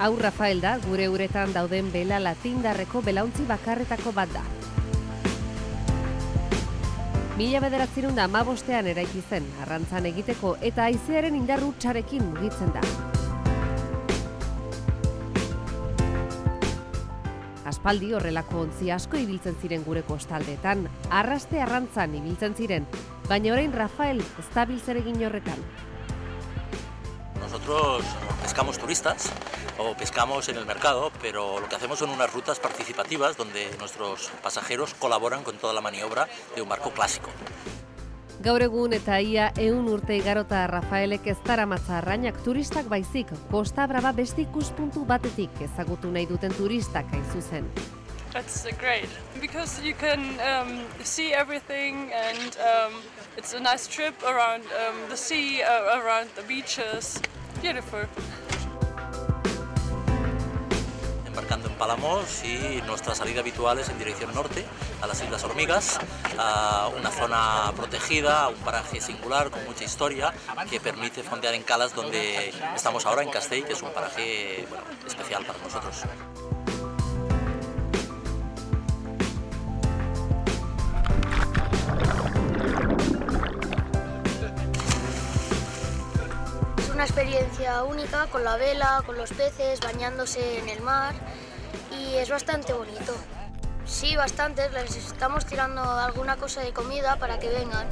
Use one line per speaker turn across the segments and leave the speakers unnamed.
Hau Rafael da, gure uretan dauden bela latindarreko belauntzi bakarretako bat da. 1915ean eraiki zen, arrantzan egiteko eta haizearen indar hutsarekin mugitzen da. Aspaldi horrelako ontzi asko ibiltzen ziren gure kostaldeetan, arraste arrantzan ibiltzen ziren, baina orain Rafael ez dabil zeregin horretan.
Nosotros pescamos turistas o pescamos en el mercado, pero lo que hacemos son unas rutas participativas donde nuestros pasajeros colaboran con toda la maniobra de un barco clásico.
Gaur egun eta ia 100 urte igarota Rafaelek ez daramatza arrainak turistak baizik, Costa Brava beste ikuspuntu batetik ezagutu nahi duten turistak hain zuzen.
It's great because you can see everything and it's a nice trip around the sea, around the beaches. Beautiful.
Embarcando en Palamos y nuestra salida habitual es en dirección norte, a las Islas Hormigas, a una zona protegida, a un paraje singular con mucha historia que permite fondear en calas donde estamos ahora en Castell, que es un paraje especial para nosotros.
Una experiencia única con la vela, con los peces, bañándose en el mar y es bastante bonito. Sí, bastante, les estamos tirando alguna cosa de comida para que vengan.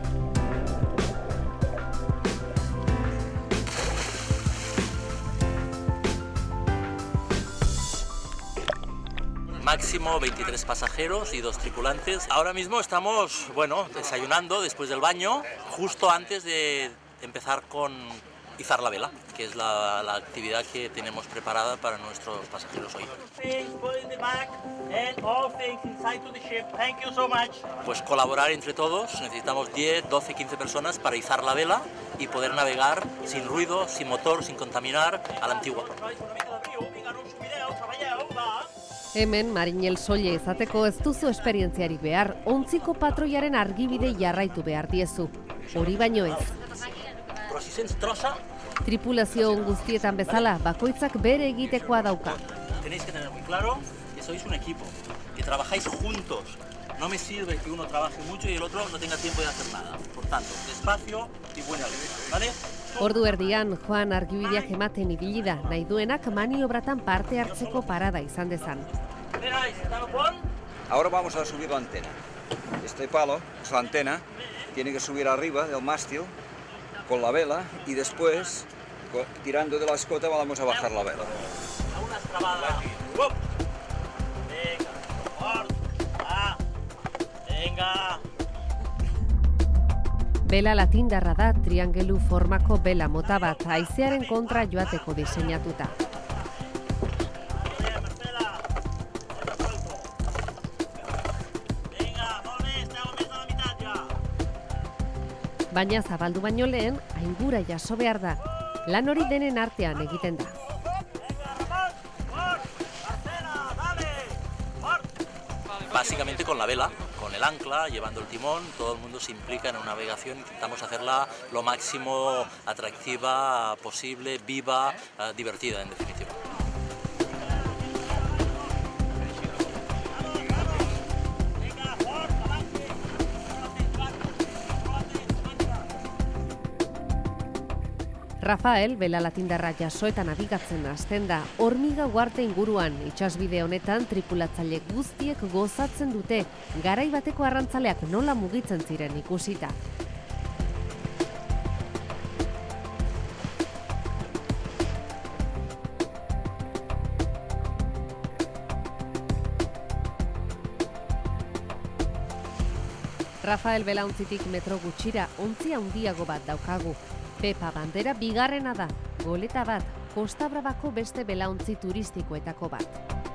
Máximo 23 pasajeros y 2 tripulantes. Ahora mismo estamos, desayunando después del baño, justo antes de empezar con izar la vela, que es la actividad que tenemos preparada para nuestros pasajeros hoy. Pues colaborar entre todos, necesitamos 10, 12, 15 personas para izar la vela y poder navegar sin ruido, sin motor, sin contaminar, a la antigua.
Hemen, marinel soile izateko ez duzu esperientziarik behar, ontziko patroiaren argibide jarraitu behar diezu. Hori baino ez. Tripulazio guztietan bezala, bakoitzak bere egitekoa dauka.
Tenéis que tener muy claro que sois un equipo, que trabajáis juntos. No me sirve que uno trabaje mucho y el otro no tenga tiempo de hacer nada. Por tanto, despacio y buena letra, ¿vale?
Ordu erdian, Joan argibideak ematen ibili da, nahi duenak maniobratan parte hartzeko parada izan dezan.
Ahora vamos a subir la antena. Este palo, es la antena, tiene que subir arriba del mástil con la vela y después, tirando de la escota, vamos a bajar la vela.
Venga.
Bela latindarra da triangelu formako bela mota bat, haizearen kontra joateko diseinatuta. Baina zabaldu baino lehen, aingura jaso behar da. Lan hori denen artean egiten da.
Básicamente con la vela, con el ancla, llevando el timón, todo el mundo se implica en una navegación, intentamos hacerla lo máximo atractiva posible, viva, divertida en definitiva.
Rafael, bela latindarra jaso eta nabigatzen hasten da. Hormiga Uharte inguruan, itsasbide honetan tripulatzaile guztiek gozatzen dute, garai bateko arrantzaleak nola mugitzen ziren ikusita. Rafael belauntzitik metro gutxira ontzi handiago bat daukagu. Pepa bandera bigarrena da, goleta bat, Costa Bravako beste belauntzi turistikoetako bat.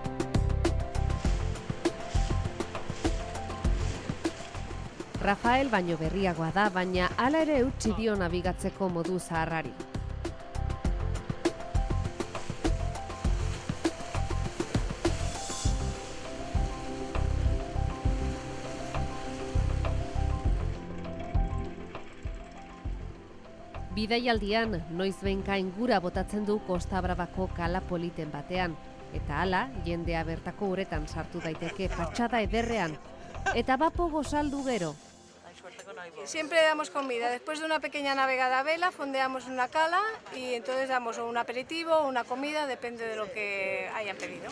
Rafael baino berriagoa da, baina hala ere eutsi dio nabigatzeko modu zaharrari. Bidaialdian, noizbehinka ingura botatzen du Costa Bravako kala politen batean. Eta hala, jendea bertako uretan sartu daiteke patxada ederrean. Eta bapo gozaldu gero.
Siempre damos comida. Después de una pequeña navegada a vela, fondeamos una cala y entonces damos un aperitivo o una comida, depende de lo que hayan pedido.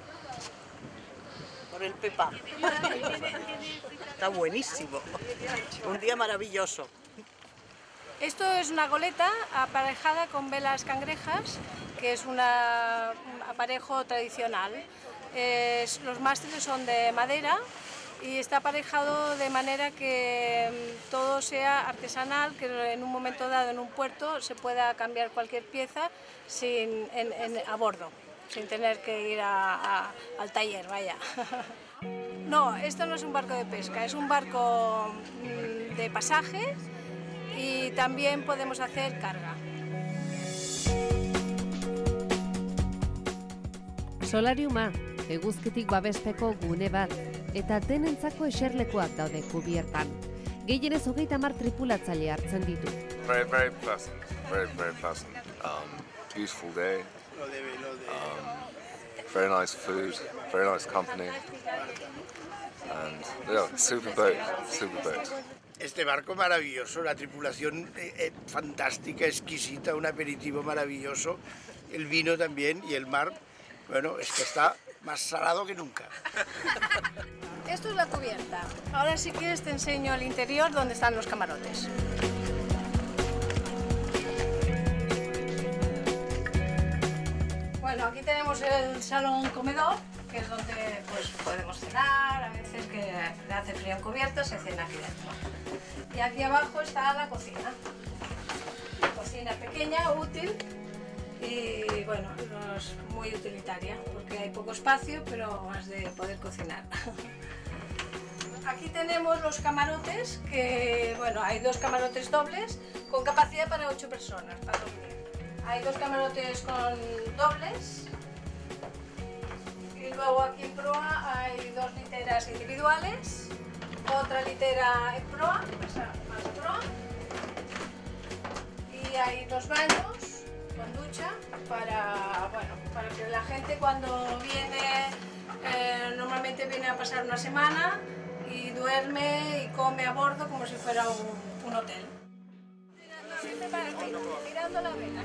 Por el Pepa. Está buenísimo. Un día maravilloso.
Esto es una goleta aparejada con velas cangrejas, que es un aparejo tradicional. Los mástiles son de madera y está aparejado de manera que todo sea artesanal, que en un momento dado en un puerto se pueda cambiar cualquier pieza a bordo, sin tener que ir al taller, vaya. No, esto no es un barco de pesca, es un barco de pasaje y también podemos hacer carga.
Solariuma, eguzkitik babespeko gune bat, eta denentzako eserlekuak daude kubiertan. Gehienez 30 tripulatzaile hartzen ditu.
Very pleasant, very pleasant. Beautiful day. Very nice food, very nice company. And yeah, super boat.
Este barco maravilloso, la tripulación fantástica, exquisita, un aperitivo maravilloso, el vino también y el mar, bueno, es que está más salado que nunca.
Esto es la cubierta. Ahora si quieres te enseño el interior donde están los camarotes. Bueno, aquí tenemos el salón comedor, que es donde pues, podemos cenar, a veces que hace frío en cubierta se cena aquí dentro. Y aquí abajo está la cocina. Cocina pequeña, útil y bueno, no es muy utilitaria porque hay poco espacio, pero has de poder cocinar. Aquí tenemos los camarotes, que bueno, hay 2 camarotes dobles con capacidad para 8 personas para dormir. Hay 2 camarotes con dobles y luego aquí en proa hay 2 literas individuales, otra litera en proa, más proa, y hay 2 baños con ducha para que la gente cuando viene, normalmente viene a pasar una semana y duerme y come a bordo como si fuera un hotel. Siempre para ti, mirando la vela.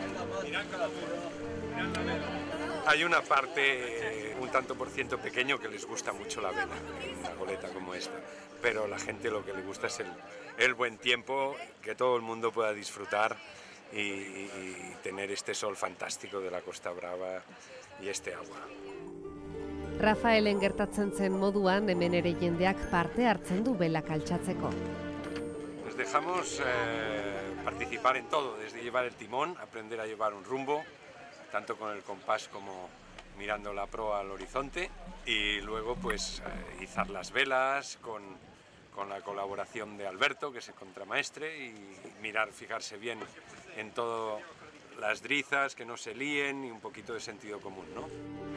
Hay una parte, un tanto por ciento pequeño, que les gusta mucho la vela, una goleta como esta, pero la gente lo que le gusta es el buen tiempo, que todo el mundo pueda disfrutar y tener este sol fantástico de la Costa Brava y este agua.
Rafaelen gertatzen zen moduan hemen ere jendeak parte hartzen du belak altxatzeko.
Nos dejamos participar en todo, desde llevar el timón, aprender a llevar un rumbo, tanto con el compás como mirando la proa al horizonte, y luego pues izar las velas con la colaboración de Alberto, que es el contramaestre, y fijarse bien en todo, las drizas, que no se líen, y un poquito de sentido común, ¿no?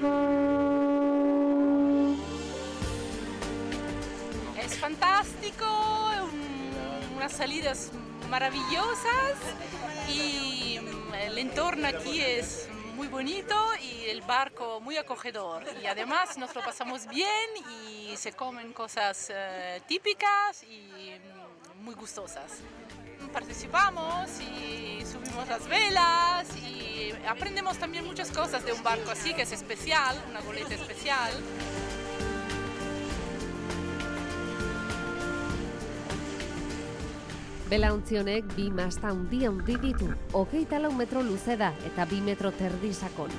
Es fantástico, unas salidas maravillosas y el entorno aquí es muy bonito y el barco muy acogedor. Y además nos lo pasamos bien y se comen cosas típicas y muy gustosas. Participamos y subimos las velas y aprendemos también muchas cosas de un barco así, que es especial, una goleta especial.
Belaontzi honek 2 masta handi ditu, 24 metro luze da eta 2 metro terdi sakon.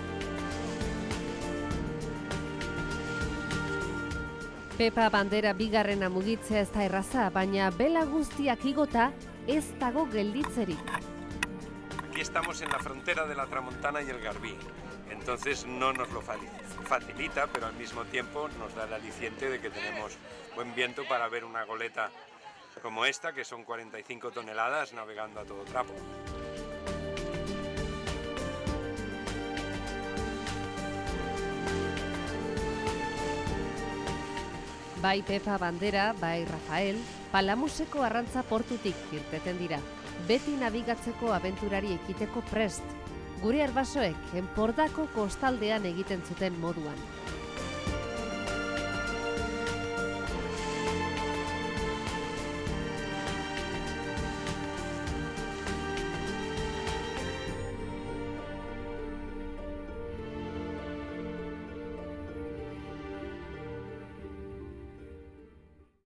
Pepa bandera bigarrena mugitzea ez da erraza, baina bela guztiak igota ez dago gelditzerik.
Aquí estamos en la frontera de la Tramontana y el Garbí, entonces no nos lo facilita, pero al mismo tiempo nos da el aliciente de que tenemos buen viento para ver una goleta como esta, que son 45 toneladas navegando a todo trapo.
Bai Pepa bandera, bai Rafael, Palamoseko arrantza portutik irteten dira. beti nabigatzeko abenturari ekiteko prest. Gure arbasoek Enpordako kostaldean egiten zuten moduan.